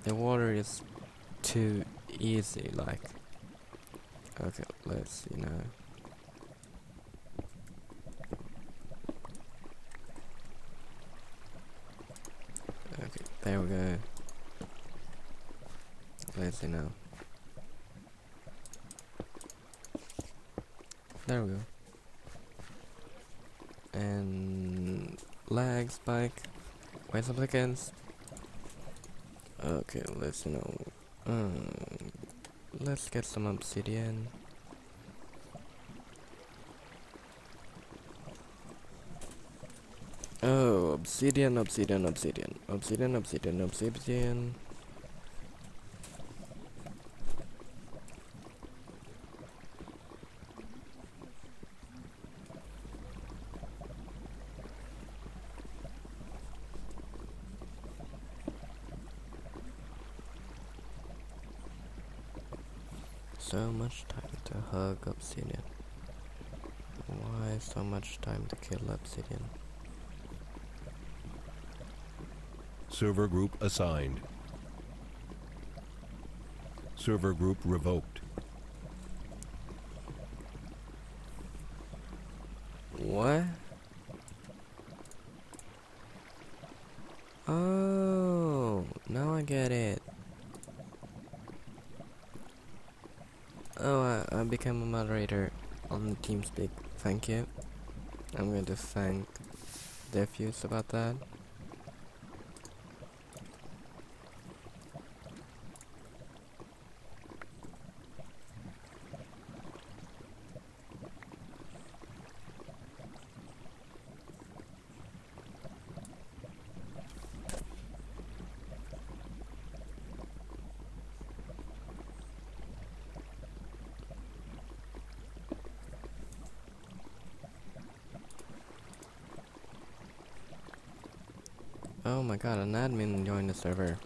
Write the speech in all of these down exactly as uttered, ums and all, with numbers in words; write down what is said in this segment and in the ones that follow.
The water is too easy, like. Okay, let's see now. Okay, there we go. Let's see now. There we go. And lag spike. Wait some seconds. Okay, let's you know. Um, let's get some obsidian. Oh, obsidian, obsidian, obsidian, obsidian, obsidian, obsidian. So much time to hug obsidian. Why so much time to kill obsidian? Server group assigned. Server group revoked. What? Oh, now I get it. Oh, I, I became a moderator on TeamSpeak. Thank you. I'm going to thank Defuse about that. Oh my god, an admin joined the server.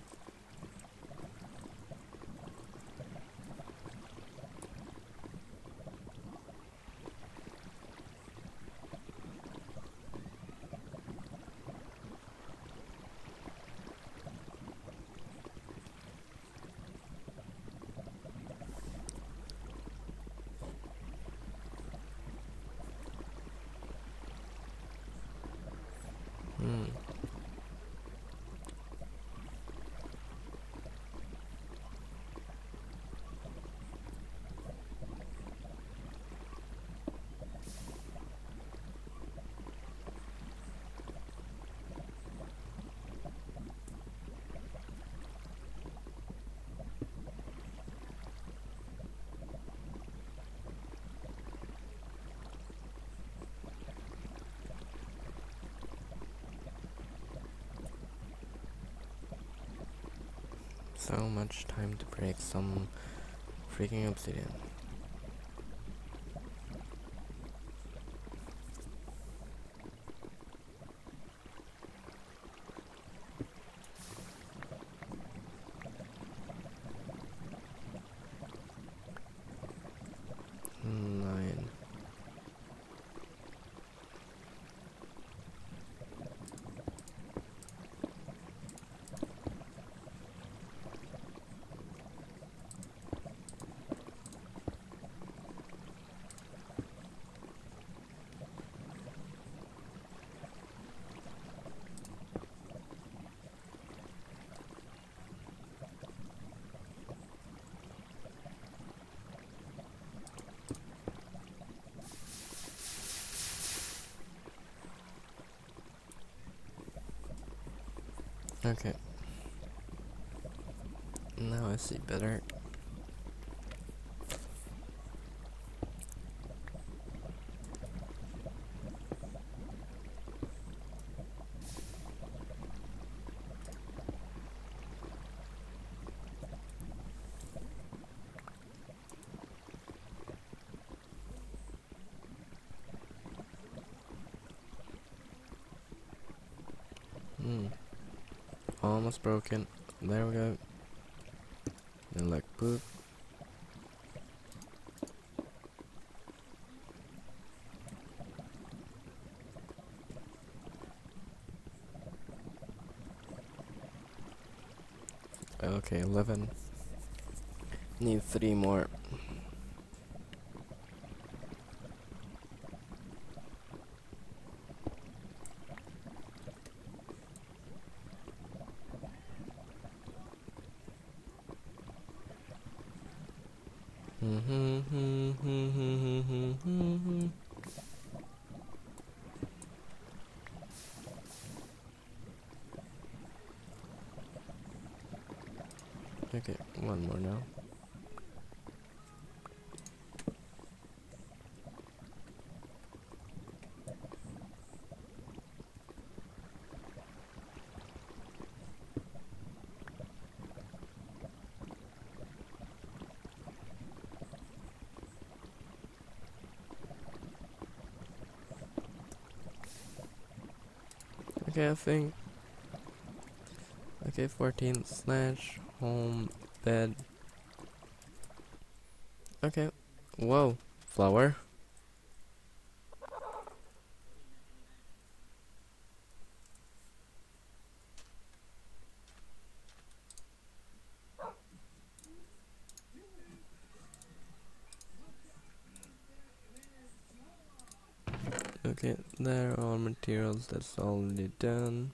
Hmm. So much time to break some freaking obsidian. Nine. Okay. Now I see better. Hmm. Almost broken. There we go. Then like boop. Okay, eleven. Need three more. Okay, one more now. Okay, I think. Okay, fourteen slash home bed. Okay. Whoa, flower. Okay, there are materials that's already done.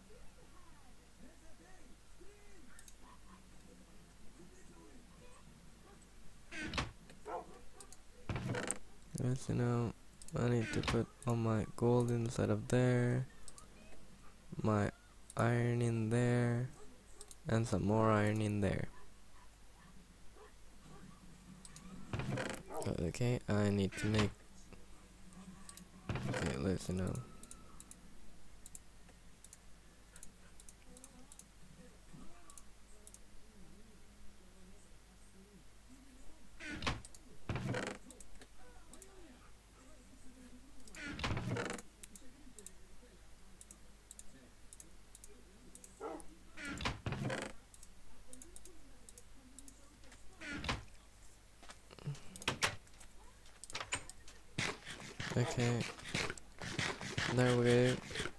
As you know, I need to put all my gold inside of there, my iron in there, and some more iron in there. Okay, I need to make. Okay, let's you know. Okay, there we go.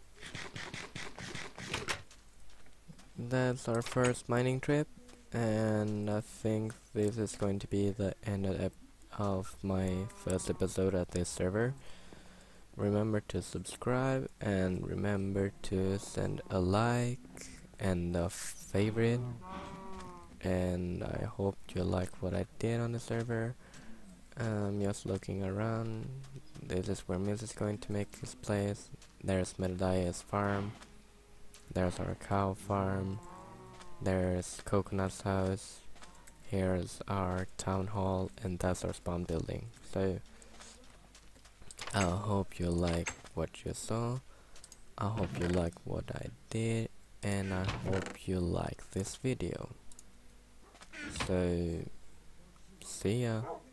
That's our first mining trip, and I think this is going to be the end of, ep of my first episode at this server. Remember to subscribe, and remember to send a like and a favorite, and I hope you like what I did on the server. Um, just looking around, this is where Mills is going to make his place. There's Medadia's farm, there's our cow farm, there's Coconut's house, here's our town hall, and that's our spawn building. So I hope you like what you saw, I hope you like what I did, and I hope you like this video. So see ya.